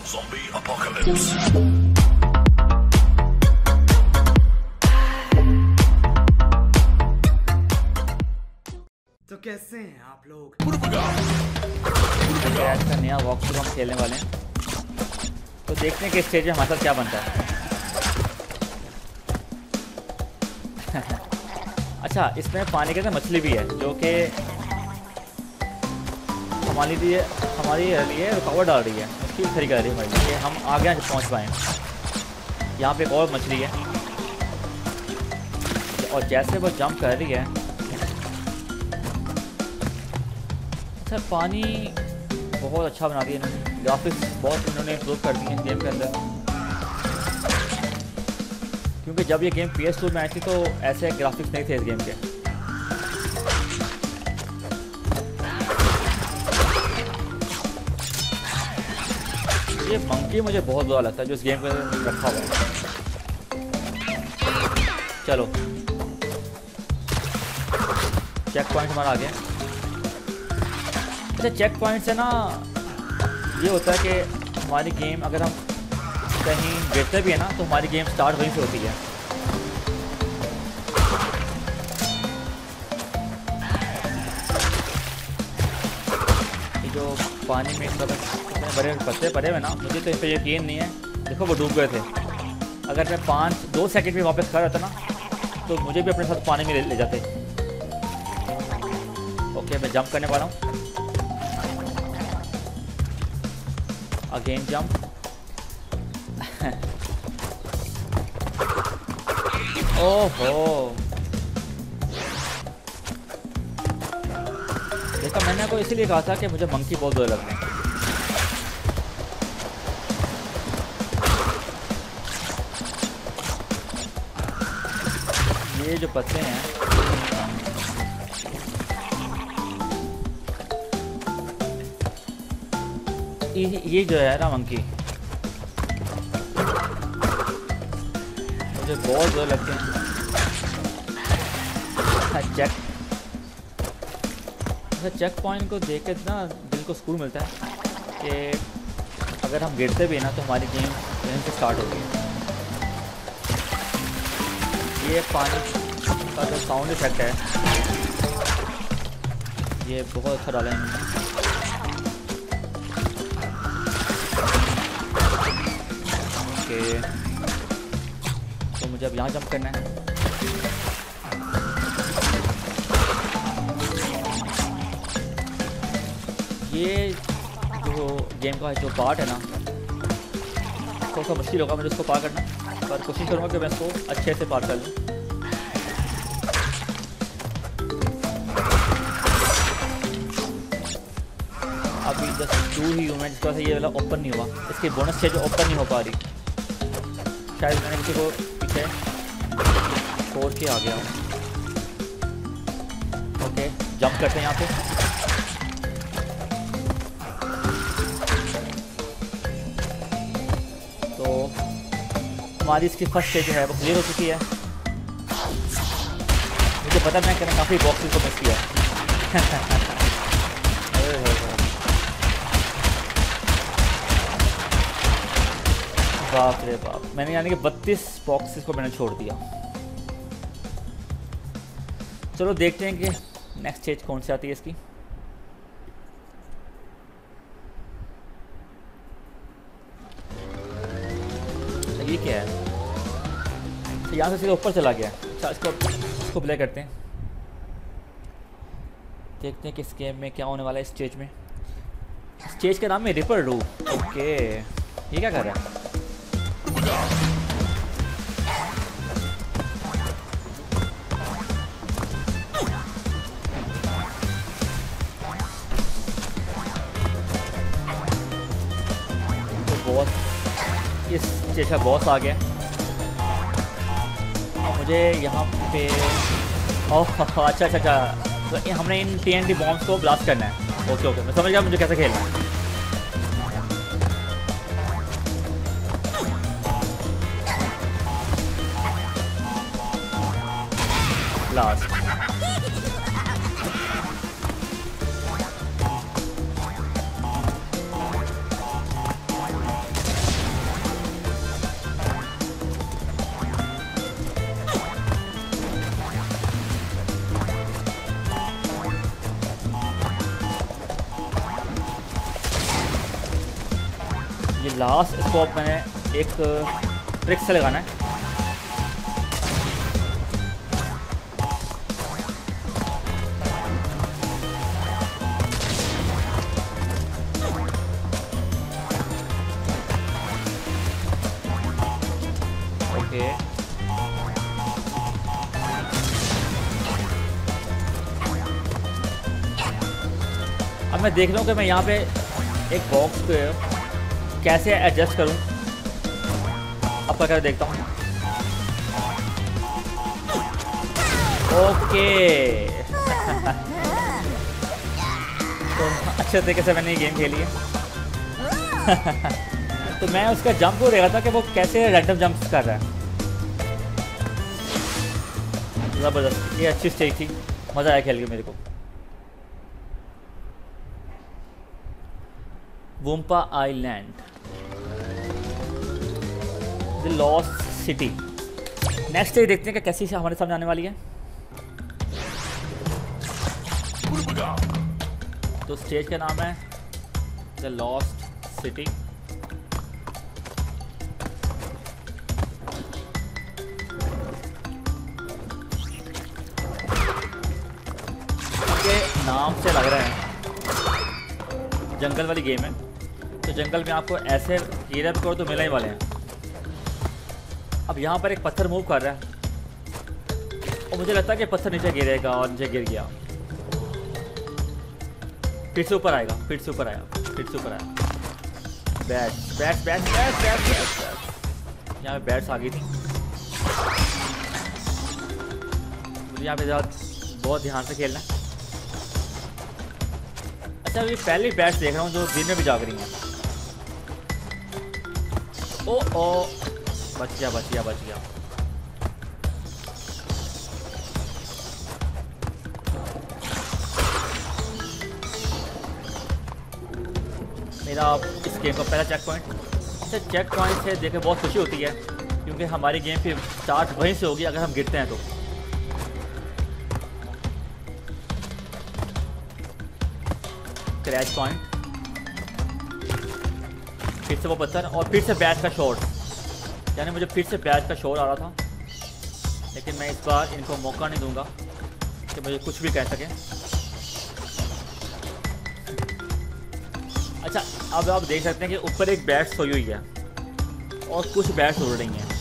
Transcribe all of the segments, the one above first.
Zombie apocalypse. तो कैसे हैं आप लोग? आज का नया वॉक थ्रू हम खेलने वाले हैं, तो देखते हैं कि स्टेज में हमारे साथ क्या बनता है। अच्छा, इसमें पानी के अंदर मछली भी है जो कि हमारे लिए रुकावट डाल रही है, मुश्किल खड़ी कर रही है हमारे लिए कि हम आगे पहुंच पाएँ। यहाँ पे एक और मछली है और जैसे वो जंप कर रही है, अच्छा पानी बहुत अच्छा बना दिया इन्होंने, ग्राफिक्स बहुत इन्होंने इम्प्रूव कर दिए हैं गेम के अंदर। क्योंकि जब ये गेम PS2 में आई थी तो ऐसे ग्राफिक्स नहीं थे इस गेम के। ये मंकी मुझे बहुत बुरा लगता है जो इस गेम के अंदर रखा हुआ है। चलो चेक पॉइंट हमारा आ गया। अच्छा, चेक पॉइंट से ना ये होता है कि हमारी गेम अगर हम कहीं गिरते भी है ना तो हमारी गेम स्टार्ट वहीं से होती है। ये जो पानी में सब इतने बड़े पत्ते पड़े हुए ना, मुझे तो इस पर यकीन नहीं है। देखो वो डूब गए थे। अगर मैं 2 सेकंड में वापस खड़ा रहता ना तो मुझे भी अपने साथ पानी में ले जाते। ओके, मैं जंप करने वाला हूँ। Again jump. ओहो, देखा मैंने आपको इसीलिए कहा था कि मुझे मंकी बहुत बुरे लगते हैं। ये जो पत्ते हैं ये जो है ना मंकी, मुझे बहुत बुरे लगते हैं। चेक पॉइंट को देख के ना दिल को सुकून मिलता है कि अगर हम गिरते भी ना तो हमारी गेम यहीं से स्टार्ट होगी। ये पानी का जो साउंड इफेक्ट है ये बहुत अच्छा डाला है। ओके, तो मुझे अब यहाँ जंप करना है। ये जो गेम का जो पार्ट है ना थोड़ा सा मुश्किल होगा मुझे इसको पार करना, पर कोशिश करूँगा कि मैं इसको अच्छे से पार कर लूँ। अभी जस्ट 2 ही ह्यूमन जिसका ये वाला ओपन नहीं हुआ, इसकी बोनस स्टेज ओपन नहीं हो पा रही। शायद मैंने किसी को पीछे छोड़ के आ गया हूँ। ओके, जंप करते हैं यहाँ पे। तो हमारी इसकी फर्स्ट स्टेज है वो क्लियर हो चुकी है। मुझे पता मैं काफ़ी बॉक्सेस को मिस किया। बाप रे बाप, मैंने यानी कि 32 बॉक्सेस को मैंने छोड़ दिया। चलो देखते हैं कि नेक्स्ट स्टेज कौन सी आती है इसकी। ये क्या है? तो यहाँ से सीधे ऊपर चला गया। अच्छा, इसको प्ले करते हैं, देखते हैं कि इस गेम में क्या होने वाला है। स्टेज में, स्टेज का नाम है रिपर रू। ओके, ये क्या कर रहा है? बॉस, इस स्टेज का बॉस आ गया। मुझे यहाँ पे ओह अच्छा अच्छा अच्छा, तो हमने इन TNT बॉम्ब्स को ब्लास्ट करना है। ओके ओके, मैं समझ गया मुझे कैसे खेलना है। ब्लास्ट। ये लास्ट स्कोप मैंने एक ट्रिक से लगाना है। ओके अब मैं देख रहा हूँ कि मैं यहाँ पे एक बॉक्स पे कैसे एडजस्ट करूँ। अब कर देखता हूँ। ओके तो अच्छे तरीके से मैंने ये गेम खेली है। तो मैं उसका जंप को देख रहा था कि वो कैसे रैंडम जंप्स कर रहा है। ज़बरदस्त, ये अच्छी स्टेज थी, मज़ा आया खेल के मेरे को। Wumpa island, the lost city. Next stage देखते हैं कि कैसी हमारे सामने आने वाली है। तो स्टेज का नाम है द लॉस्ट सिटी। के नाम से लग रहा है जंगल वाली गेम है, तो जंगल में आपको ऐसे एरिया पे तो मिलने ही वाले हैं। अब यहाँ पर एक पत्थर मूव कर रहा है और मुझे लगता है कि पत्थर नीचे गिरेगा और नीचे गिर गया, फिर से ऊपर आएगा, फिर से ऊपर आया, फिर से ऊपर आया। Bats bats bats bats bats bats, यहाँ पे बैट्स आ गई थी। मुझे यहाँ पे बहुत ध्यान से खेलना है। अच्छा ये पहली बैट्स देख रहा हूँ जो दिन में भी जाग रही हैं। ओ बच गया बच गया बच गया। मेरा इस गेम का पहला चेक पॉइंट। अच्छा चेक पॉइंट से देखे बहुत खुशी होती है क्योंकि हमारी गेम फिर स्टार्ट वहीं से होगी अगर हम गिरते हैं तो। क्रैश पॉइंट, फिर से वो पत्थर और फिर से बैच का शॉट, यानी मुझे फिर से बैच का शॉट आ रहा था, लेकिन मैं इस बार इनको मौका नहीं दूंगा कि मुझे कुछ भी कह सकें। अच्छा अब आप देख सकते हैं कि ऊपर एक बैट सोई हुई है और कुछ बैट्स उड़ रही हैं।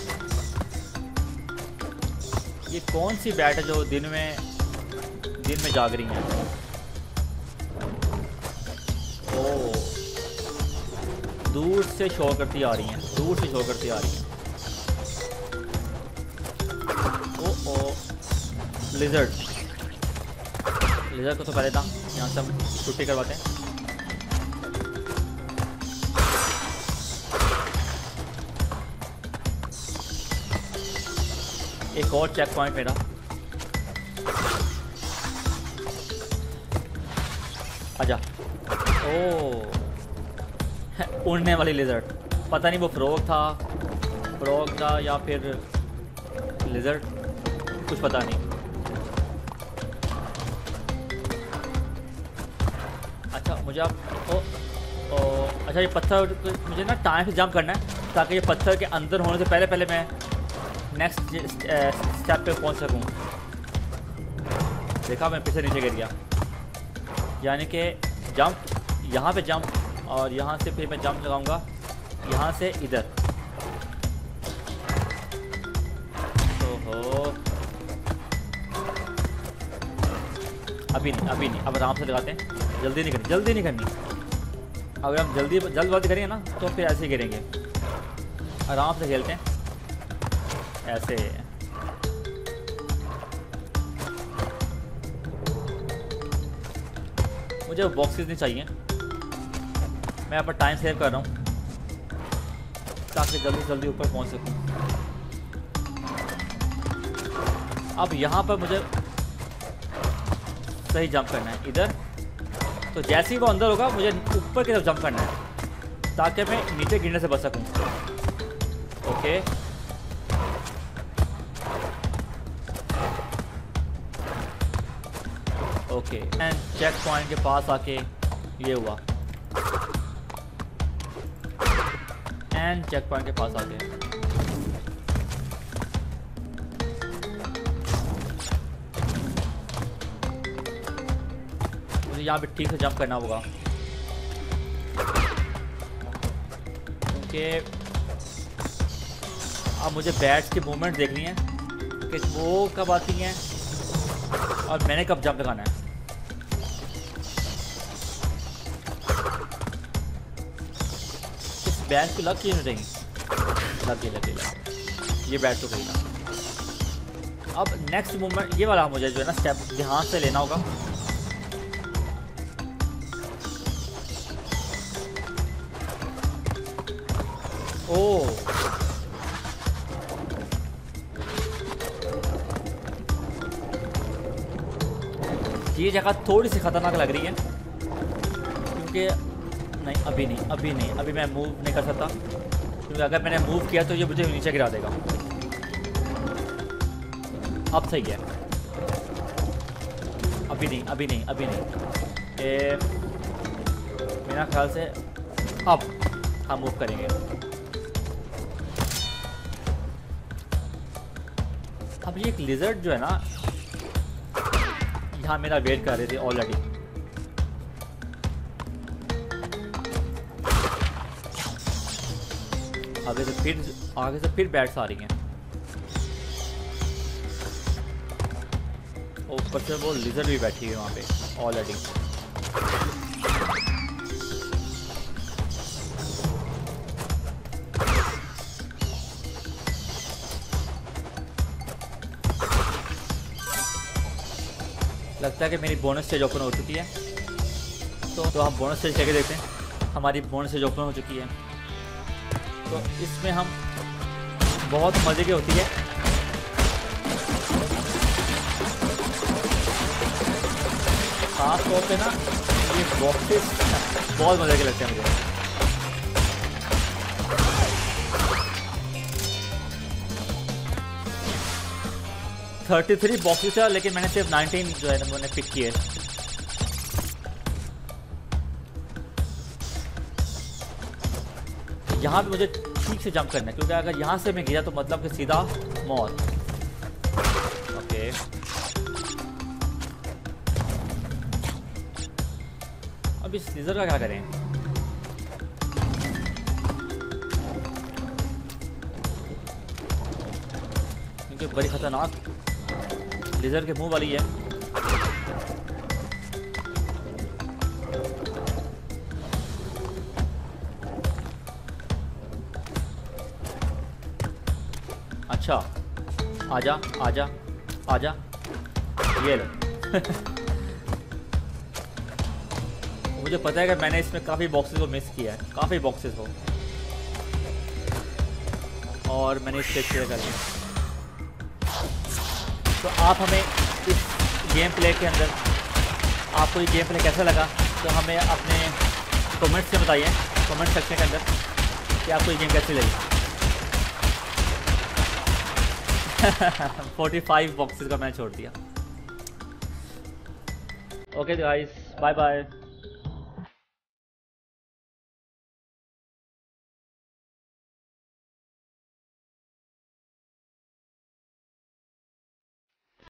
ये कौन सी बैट है जो दिन में जाग रही हैं? ओ दूर से शो करती आ रही हैं, दूर से शो करती आ रही हैं। ओ लिजर्ड को तो पहले था, यहाँ से हम छुट्टी करवाते हैं। एक और चेक पॉइंट मेरा। आजा। ओ उड़ने वाली लिजर्ड, पता नहीं वो फ्रॉग था या फिर लिजर्ड, कुछ पता नहीं। अच्छा मुझे आप अच्छा ये पत्थर मुझे ना टाइम से जंप करना है ताकि ये पत्थर के अंदर होने से पहले मैं नेक्स्ट स्टेप पे पहुंच सकूं। देखा मैं पीछे नीचे गिर गया, यानी कि जंप यहाँ पे जंप और यहाँ से फिर मैं जंप लगाऊंगा यहाँ से इधर। ओहो अभी नहीं, अब आराम से लगाते हैं। जल्दी नहीं करनी। अगर हम जल्दबाजी करेंगे ना तो फिर ऐसे ही गिरेंगे। आराम से खेलते हैं ऐसे। मुझे बॉक्सेस नहीं चाहिए, मैं यहाँ पर टाइम सेव कर रहा हूँ ताकि जल्दी ऊपर पहुँच सकूँ। अब यहाँ पर मुझे सही जंप करना है इधर, तो जैसे ही वो अंदर होगा मुझे ऊपर की तरफ जंप करना है ताकि मैं नीचे गिरने से बच सकूँ। Okay okay and checkpoint के पास आके ये हुआ। एंड चेक पॉइंट के पास आ गए। मुझे यहाँ पे ठीक से जंप करना होगा क्योंकि अब मुझे बैट्स की मूवमेंट देखनी है कि वो कब आती हैं और मैंने कब जंप लगाना है। इस बैट को लग क्यों नहीं रही? लगे ये बैट तो गई ना। अब नेक्स्ट मूवमेंट ये वाला मुझे जो है ना स्टेप ध्यान से लेना होगा। ओह ये जगह थोड़ी सी खतरनाक लग रही है क्योंकि नहीं अभी नहीं अभी मैं मूव नहीं कर सकता क्योंकि अगर मैंने मूव किया तो ये मुझे नीचे गिरा देगा। अब सही है। अभी नहीं मेरा ख्याल से अब हम मूव करेंगे। अब ये एक लिजर्ड जो है ना यहाँ मेरा वेट कर रहे थे ऑलरेडी। आगे से फिर बैट्स आ रही हैं। ऊपर से वो लिजर्ड भी बैठी है वहाँ पे ऑलरेडी। लगता है कि मेरी बोनस स्टेज ओपन हो चुकी है तो हम बोनस स्टेज करके देखते हैं। हमारी बोनस स्टेज ओपन हो चुकी है तो इसमें हम बहुत मज़े की होती है। खास तौर पे ना ये बॉक्सेस बहुत मज़े के लगते हैं मुझे। थर्टी 33 बॉक्सेस है लेकिन मैंने सिर्फ 19 जो है ना मैंने पिक किए। यहाँ पे मुझे ठीक से जंप करना है क्योंकि अगर यहाँ से मैं गिरा तो मतलब कि सीधा मौत। ओके अब इस लेज़र का क्या करें? क्योंकि बड़ी खतरनाक लेज़र के मुंह वाली है। अच्छा आजा आजा आजा ये लो। मुझे पता है कि मैंने इसमें काफ़ी बॉक्सेस को मिस किया है, काफ़ी बॉक्सेस को, और मैंने इससे क्लियर कर लिया। तो आप हमें इस गेम प्ले के अंदर आपको ये गेम प्ले कैसा लगा तो हमें अपने कमेंट्स में बताइए, कमेंट सेक्शन के अंदर कि आपको ये गेम कैसी लगी। 45 बॉक्सेस का मैंने छोड़ दिया। Okay guys, bye bye.